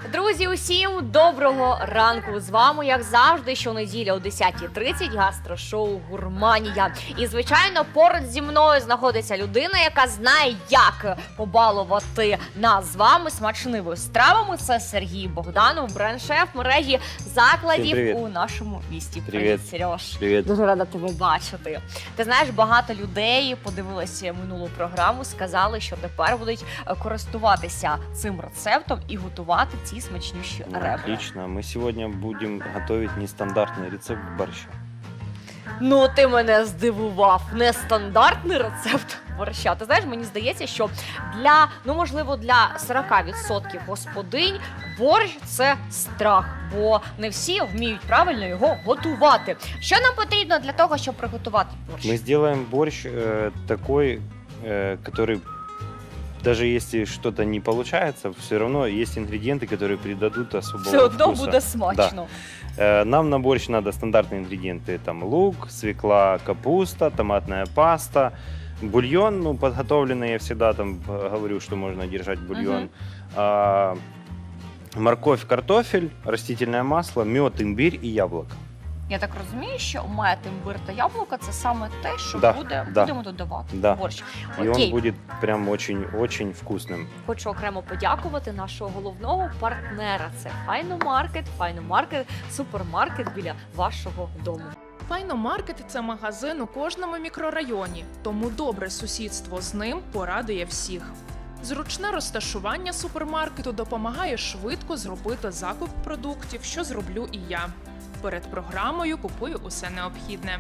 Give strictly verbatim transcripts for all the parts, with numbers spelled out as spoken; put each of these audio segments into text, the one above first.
Друзі, усім доброго ранку! З вами, як завжди, щонеділі о десятій тридцять гастрошоу «Гурманія». І, звичайно, поруч зі мною знаходиться людина, яка знає, як побалувати нас з вами смачними стравами. Це Сергій Богданов, бренд-шеф мережі закладів у нашому місті. Привіт, Привіт, Сереж. Привіт. Дуже рада тебе бачити. Ти знаєш, багато людей подивилися минулу програму, сказали, що тепер будуть користуватися цим рецептом і готувати ці смачнющі Ну, ребра. отлично. Мы сегодня будем готовить нестандартный рецепт борща. Ну, ти мене здивував. Нестандартний рецепт борща. Ти знаєш, мені здається, що для, ну, можливо, для сорок відсотків господинь борщ – це страх, бо не всі вміють правильно його готувати. Що нам потрібно для того, щоб приготувати борщ? Мы сделаем борщ э, такой, э, который, даже если что-то не получается, все равно есть ингредиенты, которые придадут особого Все одно вкуса. буде смачно. Э, Нам на борщ надо стандартные ингредиенты. Там лук, свекла, капуста, томатная паста, бульон. Ну, подготовленный я всегда там э, говорю, что можно держать бульон. Мгм. А, морковь, картофель, растительное масло, мед, имбирь и яблоко. Я так розумію, що мед, імбир та яблука – це саме те, що Да, буде, да. будемо додавати Да. в борщ. И Окей. он будет прям очень-очень вкусным. Хочу окремо подякувати нашого головного партнера. Це Файномаркет. Файномаркет – супермаркет біля вашого дому. Файномаркет – це магазин у кожному мікрорайоні, тому добре сусідство з ним порадує всіх. Зручне розташування супермаркету допомагає швидко зробити закуп продуктів, що зроблю і я. Перед програмою купую усе необхідне.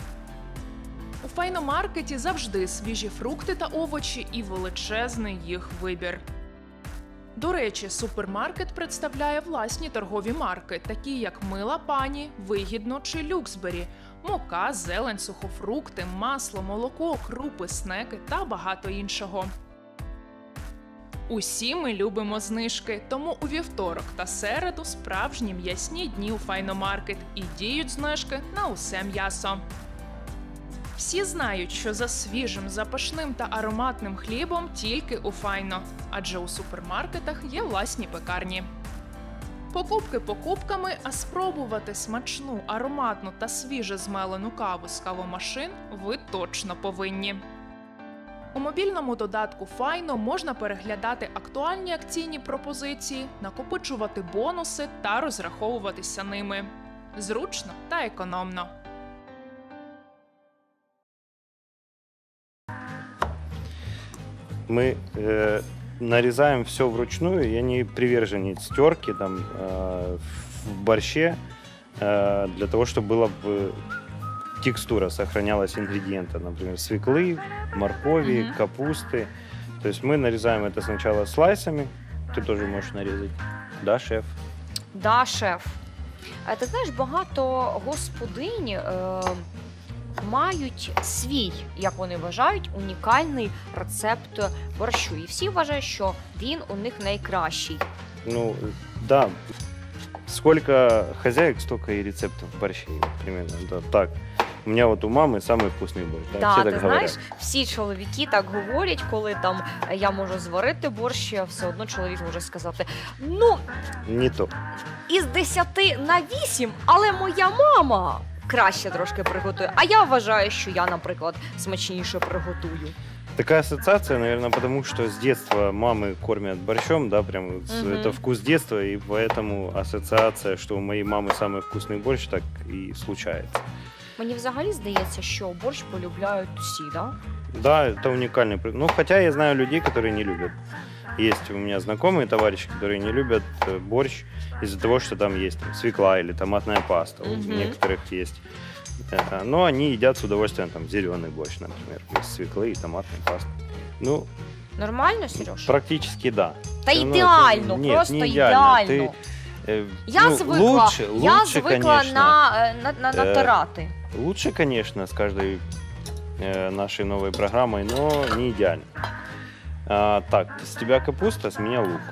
У Файномаркеті завжди свіжі фрукти та овочі і величезний їх вибір. До речі, супермаркет представляє власні торгові марки, такі як Мила Пані, Вигідно чи Люксбері, мука, зелень, сухофрукти, масло, молоко, крупи, снеки та багато іншого. Усі ми любимо знижки, тому у вівторок та середу справжні м'ясні дні у Файномаркет і діють знижки на усе м'ясо. Всі знають, що за свіжим, запашним та ароматним хлібом тільки у Файно, адже у супермаркетах є власні пекарні. Покупки покупками, а спробувати смачну, ароматну та свіже змелену каву з кавомашин ви точно повинні. У мобільному додатку Файно можна переглядати актуальні акційні пропозиції, накопичувати бонуси та розраховуватися ними. Зручно та економно. Мы э, нарезаем все вручную. Я не приверженец терки там, э, в борще, э, для того, чтобы была бы текстура, сохранялась ингредиента, например, свеклы, моркови, Мгм. капусты. То есть мы нарезаем это сначала слайсами. Ты тоже можешь нарезать. Да, шеф? Да, шеф. А ти знаєш, багато господинь е, мають свій, як вони вважають, унікальний рецепт борщу. І всі вважають, що він у них найкращий. Ну, да. Сколько хозяек, столько и рецептов борщей. Примерно, да, так. У меня вот у мамы самый вкусный борщ. Да, Да, все ти так говорят. знаєш, всі чоловіки так говорять, коли там е, я можу зварити борщ, а все одно чоловік може сказати: ну, Не то. із десяти на вісім, але моя мама краще трошки приготує. А я вважаю, що я, наприклад, смачніше приготую. Такая ассоциация, наверное, потому что с детства мамы кормят борщом, да, прям вот с- Мгм. это вкус детства, и поэтому ассоциация, что у моей мамы самый вкусный борщ, так и случается. Мені взагалі здається, що борщ полюбляють усі, да? Да, это уникальный. при- Ну, хотя я знаю людей, которые не любят. Есть у меня знакомые товарищи, которые не любят э, борщ из-за того, что там есть там, свекла или томатная паста. У Мгм. некоторых есть. Это, но они едят с удовольствием там зеленый борщ, например, без свеклы и томатной пасты. Ну, Нормально, Сереж? практически да. Та Ну, ідеально, нет, просто не ідеально. Ты, э, Я ну, звикла, лучше, я лучше, звикла конечно, на, е, на, на, Е, натирати. лучше, конечно, с каждой э, нашей новой программой, но не идеально. А, так, с тебя капуста, с меня лук.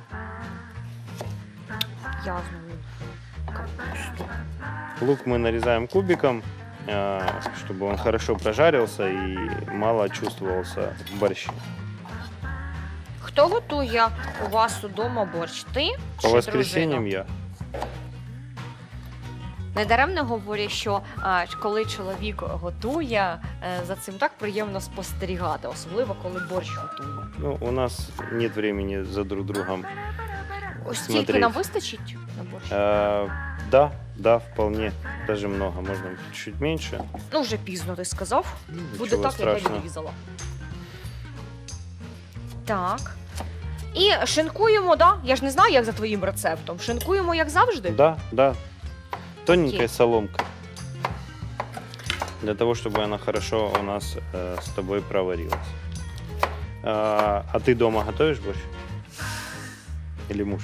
Я знову капусту. Лук мы нарезаем кубиком, э, чтобы он хорошо прожарился и мало чувствовался в борще. Хто готує у вас удома борщ? Ти По чи воскресеньям дружина? я. Недаремно говорять, що а, коли чоловік готує, е, за цим так приємно спостерігати, особливо коли борщ готує. Ну, у нас нет времени за друг другом. Ось Смотреть. стільки нам вистачить на борщ? А, да, да, вполне. Даже много, можно чуть меньше. Ну, вже пізно ти сказав. Буде Ничего так, як я страшного. відрізала. Так. І шинкуємо, да? Я ж не знаю, як за твоїм рецептом. Шинкуємо, як завжди? Да, да. Тоненькая Окей. соломка. Для того, чтобы она хорошо у нас э, с тобой проварилась. А, а ты дома готовишь борщ? Или муж?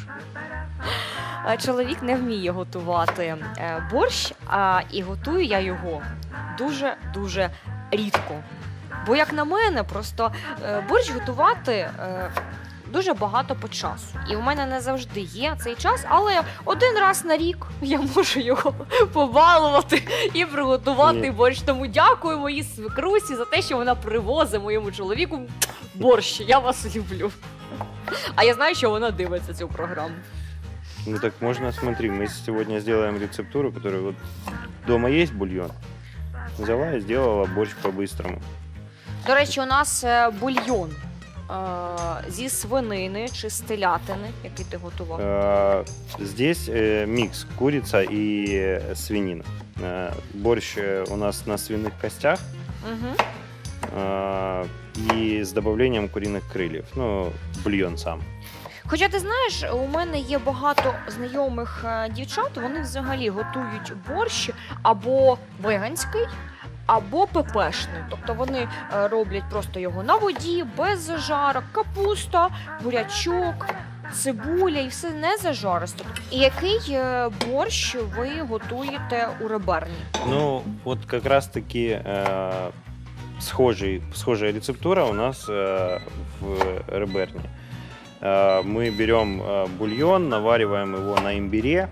Е, Чоловік не вміє готувати е, борщ, а і готую я його дуже-дуже рідко. Бо, як на мене, просто е, борщ готувати е, дуже багато по часу. І у мене не завжди є цей час, але один раз на рік я можу його побалувати і приготувати Ні. борщ. Тому дякую моїй свекрусі за те, що вона привозить моєму чоловіку борщ. Я вас люблю. А я знаю, що вона дивиться цю програму. Ну так можно, смотри, мы сегодня сделаем рецептуру, которая вот дома есть бульон. Взяла и сделала борщ по-быстрому. До речі, у нас е, бульйон е, зі свинини чи з телятини, який ти готував. А, Здесь э, микс курица и э, свинина. Э, Борщ э, у нас на свиных костях Угу. а, и с добавлением куриных крыльев. Ну, бульон сам. Хоча ти знаєш, у мене є багато знайомих е, дівчат, вони взагалі готують борщ або веганський, або пепешний. Тобто вони е, роблять просто його на воді, без зажарок, капуста, бурячок, цибуля і все не зажаристо. І який е, борщ ви готуєте у реберні? Ну, вот как раз-таки э, схожий, схожая рецептура у нас э, в реберне. Э, мы берем э, бульон, навариваем его на имбире,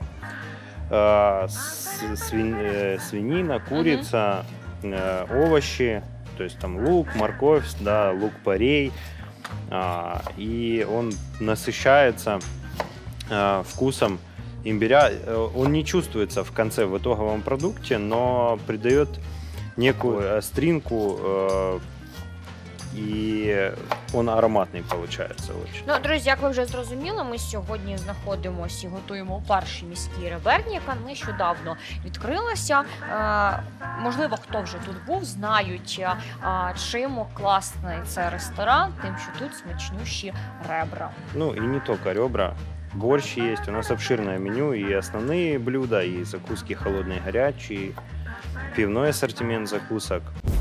э, с- свин- э, свинина, курица, э, овощи, то есть там лук, морковь, да, лук-порей, а, и он насыщается э, вкусом имбиря. Э, Он не чувствуется в конце в итоговом продукте, но придает некую остринку, э, и он ароматный получается очень. Ну, друзі, як ви вже зрозуміли, ми сьогодні знаходимося і готуємо у першій міській реберні, яка нещодавно відкрилася. Е, можливо, хто вже тут був, знають, е, чим класний це ресторан, тим, що тут смачнющі ребра. Ну и не только ребра. Борщ есть, у нас обширное меню, и основные блюда, и закуски холодные, горячие, пивной ассортимент закусок.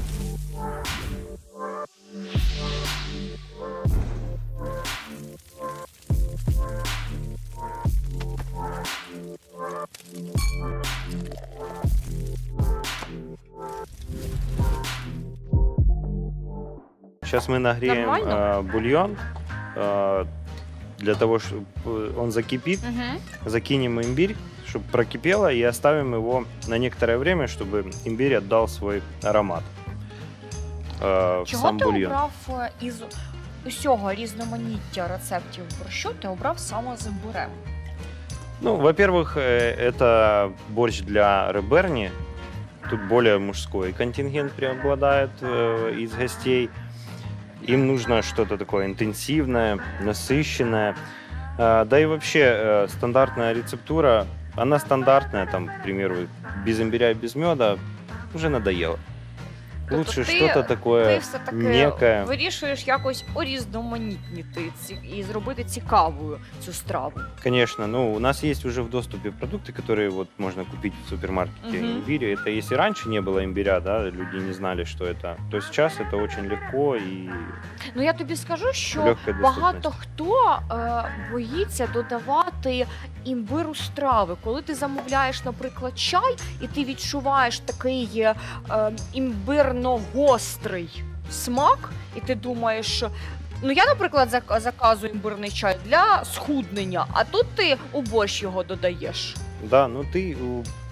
Сейчас мы нагреем Нормально? э, бульон э, для того, чтобы он закипит. Угу. Закинем имбирь, чтобы прокипело, и оставим его на некоторое время, чтобы имбирь отдал свой аромат э, в Чого сам ти бульон. обрав е, із усього різноманіття рецептів борщу, ти обрав саме з імбирем? Ну, во-первых, э, это борщ для реберни. Тут более мужской контингент преобладает э, из гостей. Им нужно что-то такое интенсивное, насыщенное. Э, да и вообще э, стандартная рецептура, она стандартная, там, к примеру, без имбиря и без меда, уже надоело. Тобто Лучше ти- что-то Ти такое все-таки некое. вирішуєш якось урізноманітнити ці- і зробити цікавою цю страву. Конечно, ну, у нас есть уже в доступе продукты, которые вот можно купить в супермаркете Мгм. имбиря. Это если раньше не было имбиря, да, люди не знали, что это, то сейчас это очень легко и Ну я тобі скажу, що легкая багато доступность. хто е, боїться додавати імбир у страви. Коли ти замовляєш, наприклад, чай, і ти відчуваєш такий е, е, імбирно-гострий смак, і ти думаєш, що. Ну, я, наприклад, зак- заказую імбирний чай для схуднення, а тут ти у борщ його додаєш. Да, ну ты у-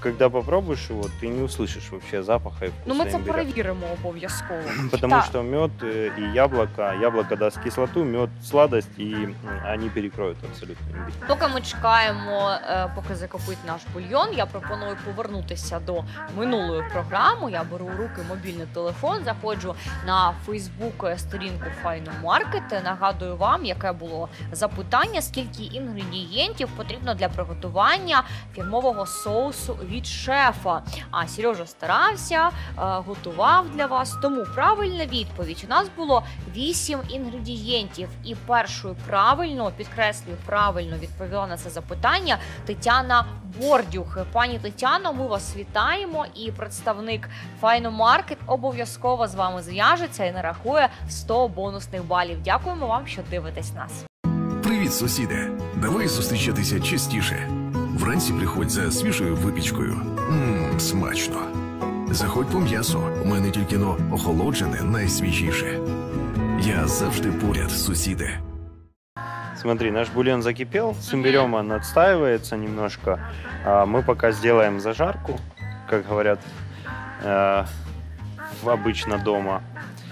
когда попробуешь его, ты не услышишь вообще запаха и вкуса Ну, ми це имбиря. перевіримо обов'язково. Потому Так. что мед э, и яблоко, яблоко даст кислоту, мед сладость, и м, они перекроют абсолютно имбирь. Поки ми чекаємо, е, поки закипить наш бульйон, я пропоную повернутися до минулої програми. Я беру у руки мобільний телефон, заходжу на Фейсбук сторінку Файномаркет. Нагадую вам, яке було запитання, скільки інгредієнтів потрібно для приготування фірмового соусу від шефа. А Сережа старався, е, готував для вас. Тому правильна відповідь. У нас було вісім інгредієнтів. І першою правильно, підкреслюю, правильно відповіла на це запитання Тетяна Бордюх. Пані Тетяно, ми вас вітаємо. І представник Файномаркет обов'язково з вами зв'яжеться і нарахує сто бонусних балів. Дякуємо вам, що дивитесь нас. Привіт, сусіде! Давай зустрічатися частіше. Вранці приходь за свіжою випічкою. Ммм, смачно. Заходь по м'ясо. У мене тільки но охолоджене найсвіжіше. Я завжди поряд, сусіде. Смотри, наш бульон закипел, с имбирем он отстаивается немножко. А мы пока сделаем зажарку, как говорят э, в- обычно дома.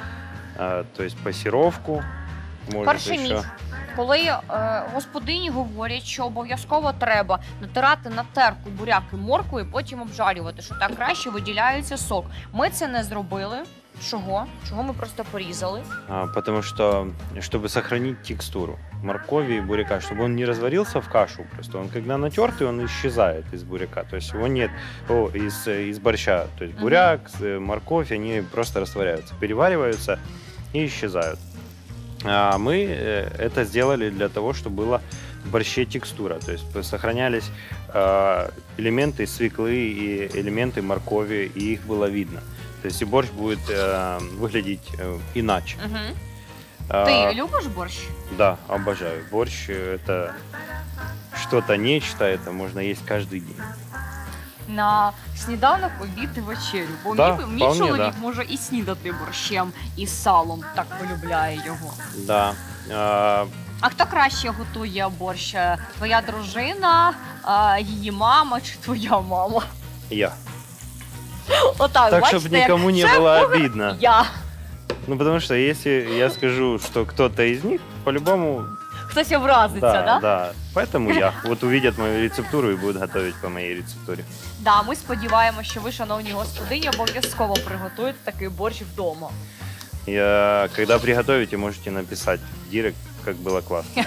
Э, то есть пассировку. Может Перший еще. міф. Коли е, господині говорять, що обов'язково треба натирати на терку буряк і моркву і потім обжарювати, що так краще виділяється сок. Ми це не зробили. Чого? Чого ми просто порізали? А, потому что, чтобы сохранить текстуру моркови и буряка, чтобы он не разварился в кашу просто. Он когда натертый, он исчезает из буряка. То есть его нет о, из, из борща. То есть Мгм. буряк, э, морковь, они просто растворяются, перевариваются и исчезают. А мы э, это сделали для того, чтобы была в борще текстура. То есть сохранялись э, элементы свеклы и элементы моркови, и их было видно. То есть и борщ будет э, выглядеть э, иначе. Угу. А, Ти любиш борщ? Да, обожаю. Борщ – это что-то нечто, это можно есть каждый день. На сніданок, обід і вечерю. Бо Да, мій, мій вполне, чоловік да. може і снідати борщем із салом, так полюбляє його. Да. А, А хто краще готує борщ? Твоя дружина, а, її мама чи твоя мама? я. Отак, Так, бачите, чтобы никому не як было шеф-повар обидно. Я. Ну, потому что если я скажу, что кто-то из них, по-любому, Хтось образиться, да, да? да. Поэтому я. Вот увидят мою рецептуру и будут готовить по моей рецептуре. Да, ми сподіваємося, що ви, шановні господині, обов'язково приготуєте такий борщ вдома. Я, когда приготовите, можете написать в директ, как было классно.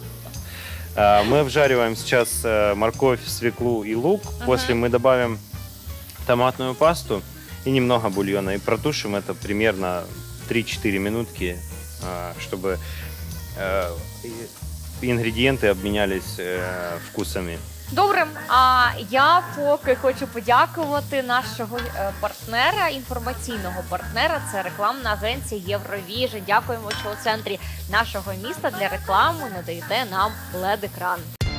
А, Мы обжариваем сейчас э, морковь, свеклу и лук. Мгм. После мы добавим томатную пасту и немного бульона. И протушим это примерно три-четыре минутки, а, чтобы э, и- ингредиенты обменялись э, вкусами. Добре, а я поки хочу подякувати нашого е, партнера, інформаційного партнера. Це рекламна агенція Євровіжн. Дякуємо, що у центрі нашого міста для реклами надаєте нам лед-екран.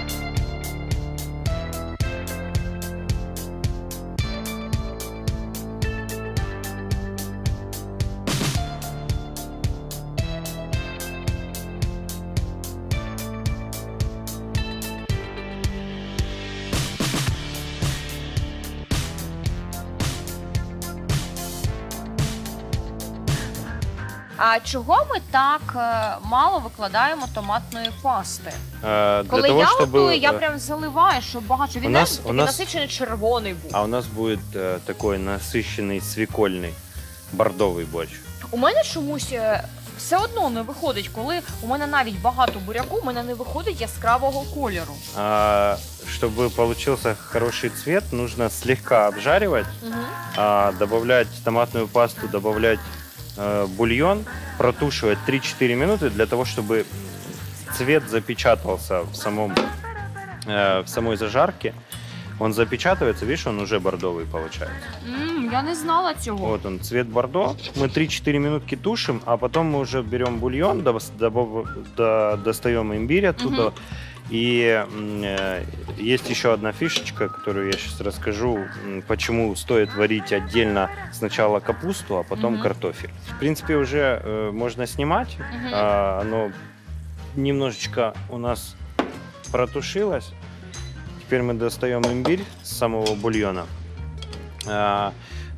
А чого ми так е, мало викладаємо томатної пасти? Э, Для Коли того, я чтобы... готую, я э, прям заливаю, щоб багато. Він У нас- не у такий нас- насичений червоний був. А у нас будет э, такой насыщенный свекольный бордовый борщ. У мене чомусь е, все одно не виходить, коли у мене навіть багато буряку, у мене не виходить яскравого кольору. А, чтобы получился хороший цвет, нужно слегка обжаривать, Угу. а, добавлять томатную пасту, добавлять э, бульон, протушивать три-четыре минуты для того, чтобы цвет запечатался в, самом, э, в самой зажарке. Он запечатывается, видишь, он уже бордовый получается. М, я не знала цього. Вот он, цвет бордо. Мы три-четыре минутки тушим, а потом мы уже берем бульон, дос- добав- до- достаем имбирь оттуда. Мгм. И м, э, есть еще одна фишечка, которую я сейчас расскажу, м, почему стоит варить отдельно сначала капусту, а потом Мгм. картофель. В принципе, уже э, можно снимать. Мгм. А, оно немножечко у нас протушилось. теперь мы достаем имбирь с самого бульона. А,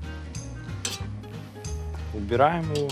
убираем его.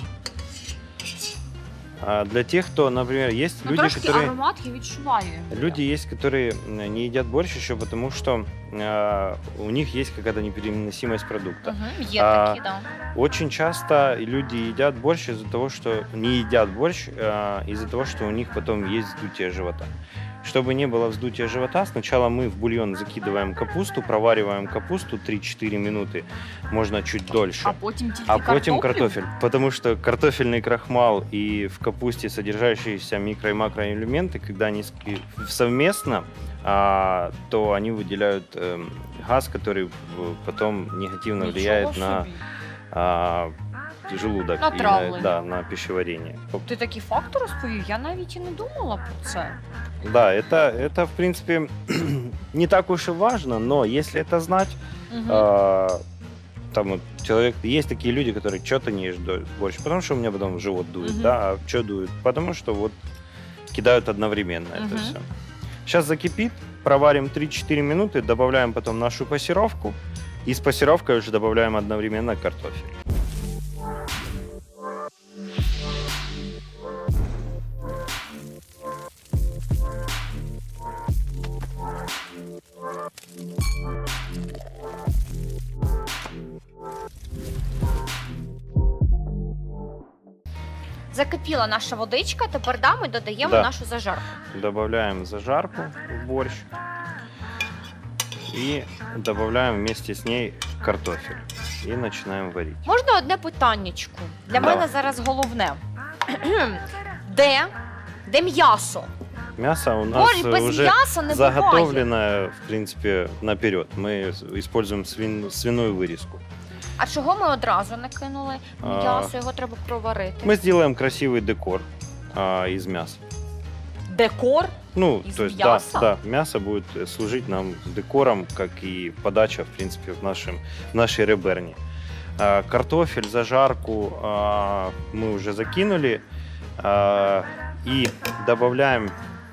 А для тех, кто, например, есть Ну, люди, трошки которые... аромат я відчуваю. Люди есть, которые не едят борщ еще потому, что э, у них есть какая-то непереносимость продукта. Угу, є А, такі, да. Очень часто люди едят борщ из-за того, что не едят борщ, э, из-за того, что у них потом есть вздутие живота. Чтобы не было вздутия живота, сначала мы в бульон закидываем капусту, провариваем капусту три-четыре минуты, можно чуть дольше. А потім тільки А потім картоплю? картофель, потому что картофельный крахмал и в капусте содержащиеся микро- и макроэлементы, когда они ски- совместно, а, то они выделяют эм, газ, который в- потом негативно Нічого влияет на собі. а, желудок На и на, травлення. да, на пищеварение. Ти такі факти розповів? Я навіть і не думала про це. Да, это, это в принципе не так уж и важно, но если это знать, Угу. а, там вот человек, есть такие люди, которые что-то не ешь до- борщ, потому что у меня потом живот дует, Мгм. да, а что дует? Потому что вот кидают одновременно это Мгм. все. Сейчас закипит, проварим три-четыре минуты, добавляем потом нашу пассеровку, и с пассеровкой уже добавляем одновременно картофель. Закипіла наша водичка, тепер да, ми додаємо Да. нашу зажарку. Добавляем зажарку в борщ и добавляем вместе с ней картофель и начинаем варить. Можна одне питаннячку? Для Давай. мене зараз головне. Де? Де м'ясо? Мясо у нас Борщ без уже м'яса не буває. заготовленное, в принципе, наперед. Мы с- используем свин- свиную вырезку. А чого ми одразу не кинули м'ясо? Його треба проварити. Мы сделаем красивый декор а, из мяса. Декор? Ну, Из то есть, мяса? да, да, мясо будет э, служить нам декором, как и подача, в принципе, в, нашем, в нашей реберне. А, картофель, зажарку а, мы уже закинули. А, и добавляем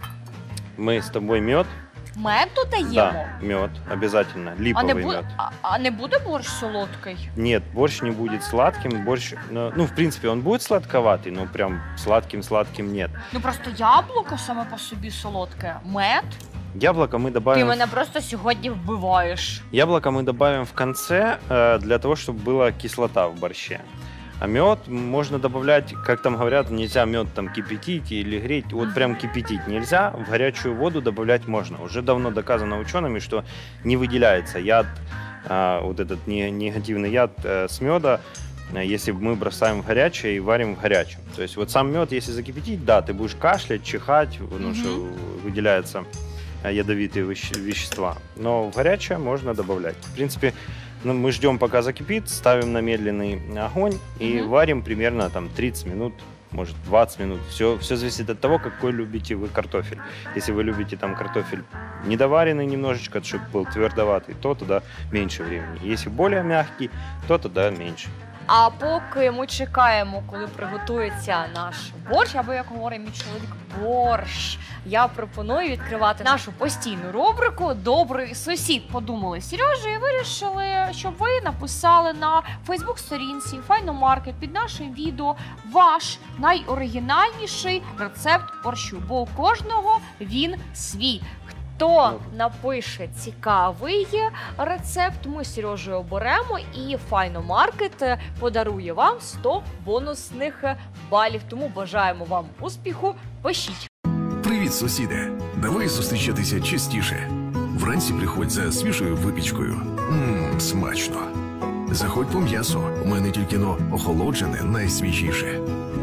мы с тобой мед. Мед додаємо? Да, мед, обязательно, А липовый не, бу... мед. а, а не буде борщ солодкий? Нет, борщ не будет сладким, борщ, ну, ну, в принципе, он будет сладковатый, но прям сладким-сладким нет. Ну просто яблуко саме по собі солодке. Мед? Яблоко мы Ти добавим, мене просто сьогодні вбиваєш. яблоко мы добавим в конце э, для того, чтобы была кислота в борще. А мед можно добавлять, как там говорят, нельзя мед там кипятить или греть. Вот прям кипятить нельзя, в горячую воду добавлять можно. Уже давно доказано учеными, что не выделяется яд, а, вот этот не- негативный яд э, с меда, э, если мы бросаем в горячее и варим в горячем. То есть вот сам мед, если закипятить, да, ты будешь кашлять, чихать, потому Мгм. что выделяются э, ядовитые веще- вещества. Но в горячее можно добавлять. В принципе, ну, мы ждем, пока закипит, ставим на медленный огонь и Мгм. варим примерно там тридцать минут, может двадцать минут. Все, все зависит от того, какой любите вы картофель. Если вы любите там картофель недоваренный немножечко, чтобы был твердоватый, то тогда меньше времени. Если более мягкий, то тогда меньше. А поки ми чекаємо, коли приготується наш борщ, або як говорить мій чоловік, борщ, я пропоную відкривати нашу постійну рубрику Добрий сусід. Подумали з Сережею і вирішили, щоб ви написали на Фейсбук-сторінці Файномаркет під нашим відео ваш найоригінальніший рецепт борщу, бо у кожного він свій. Хто напише цікавий рецепт, ми з Сережею оберемо, і Файномаркет подарує вам сто бонусних балів. Тому бажаємо вам успіху. Пишіть. Привіт, сусіде! Давай зустрічатися частіше. Вранці приходь за свіжою випічкою. Ммм, смачно. Заходь по м'ясо. У мене тільки но охолоджене найсвіжіше.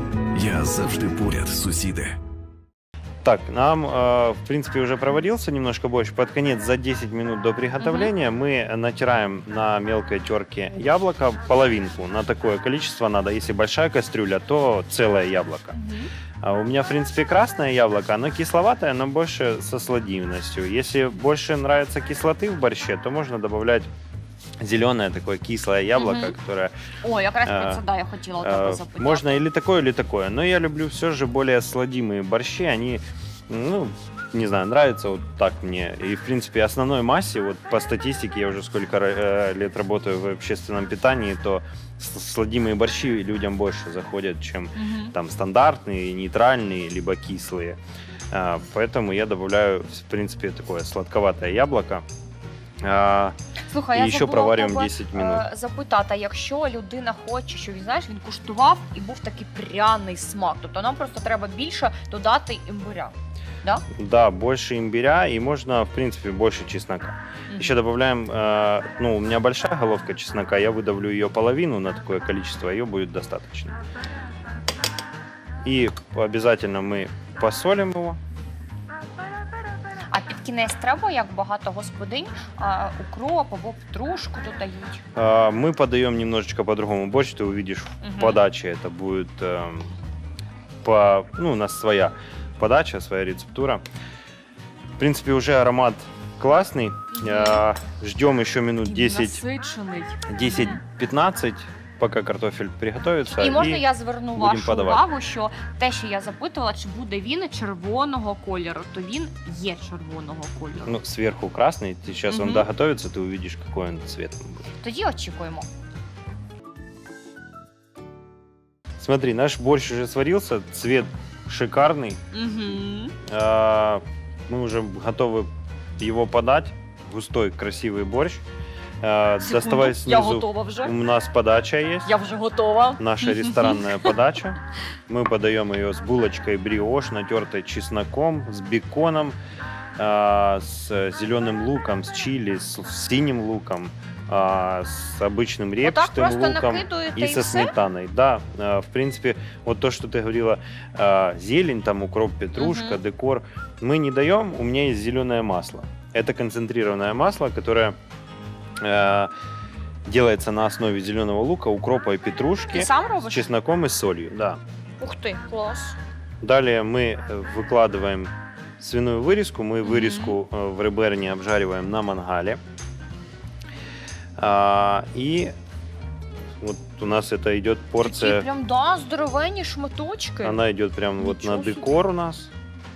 Я завжди поряд, сусіде. Так, нам, э, в принципе, уже проварился немножко борщ. Под конец, за десять минут до приготовления, мы натираем на мелкой терке яблоко, половинку. На такое количество надо. Если большая кастрюля, то целое яблоко. А у меня, в принципе, красное яблоко, оно кисловатое, но больше со сладивностью. Если больше нравится кислоты в борще, то можно добавлять зеленое такое кислое яблоко, Мгм. которое О, якраз Е, про це, да, я хотіла у э, тебе запитати. можно или такое, или такое. Но я люблю все же более сладимые борщи. Они, ну, не знаю, нравится вот так мне. И, в принципе, основной массе, вот по статистике, я уже сколько э, лет работаю в общественном питании, то сладимые борщи людям больше заходят, чем Мгм. там стандартные, нейтральные, либо кислые. А, поэтому я добавляю, в принципе, такое сладковатое яблоко. А, Слухай, І я ще забула проварюємо тебе, десять минут. е, запитати, якщо людина хоче, щоб він, знаєш, він куштував і був такий пряний смак, тобто нам просто треба більше додати імбиря. Да? да, больше имбиря и можно, в принципе, больше чеснока. Мгм. Еще добавляем, э, ну, у меня большая головка чеснока, я выдавлю ее половину на такое количество, ее будет достаточно. И обязательно мы посолим его. А під кінець треба, як багато господинь, а, укроп або петрушку додають. Э, мы подаем немножечко по-другому борщ, ты увидишь Мгм. в подаче, это будет э, по, ну, у нас своя подача, своя рецептура. В принципе, уже аромат классный. Э, ждем еще минут десять Насичений. десять-пятнадцать, пока картофель приготовится. І можна я зверну будемо вашу подавати. увагу, що те, що я запитувала, чи буде він червоного кольору, то він є червоного кольору. Ну, сверху красный. Сейчас Мгм. он доготовится, ты увидишь, какой он цветом будет. Тоді очікуємо. Смотри, наш борщ уже сварился, цвет шикарный. Угу. А, Мы уже готовы его подать. Густой, красивый борщ. А, Доставай Я снизу. готова вже. У нас подача есть. Я вже готова. Наша ресторанная подача. Мы подаем ее с булочкой бриош, натертой чесноком, с беконом, а, с зеленым луком, с чили, с синим луком, а, с обычным Отак репчатым просто луком накидуєте и і со все? сметаной. Да, а, в принципе, вот то, что ты говорила, а, зелень, там укроп, петрушка, Мгм. декор, мы не даем. У меня есть зеленое масло. Это концентрированное масло, которое э, делается на основе зеленого лука, укропа и петрушки. Ти сам С робиш? чесноком и солью, да. Ух ти, клас. Далее мы э, выкладываем свиную вырезку. Мы Мгм. вырезку э, в реберне обжариваем на мангале. А, и вот у нас это идет Такі порция. прям, да, здоровенні шматочки. Она идет прям вот на Ничего себе. декор у нас.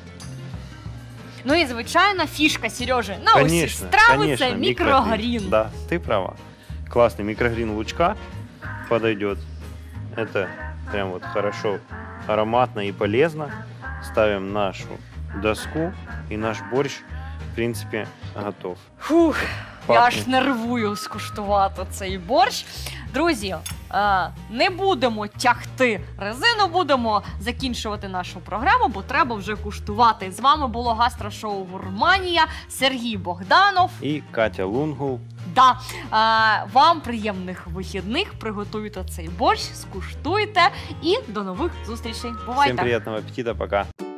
Ну і звичайна фішка, Сережи, на усі Конечно, страви конечно, це мікрогрін. Да, ты права. Классный микрогрин лучка подойдет. Это прям вот хорошо, ароматно и полезно. Ставим нашу доску, и наш борщ, в принципе, готов. Фух, я Пахне. аж нервую скуштувати цей борщ. Друзі, е, не будемо тягти резину, будемо закінчувати нашу програму, бо треба вже куштувати. З вами було гастрошоу «Гурманія», Сергій Богданов. И Катя Лунгул. Да, е, вам приємних вихідних, приготуйте цей борщ, скуштуйте і до нових зустрічей. Всем Бувайте! приятного аппетита, пока.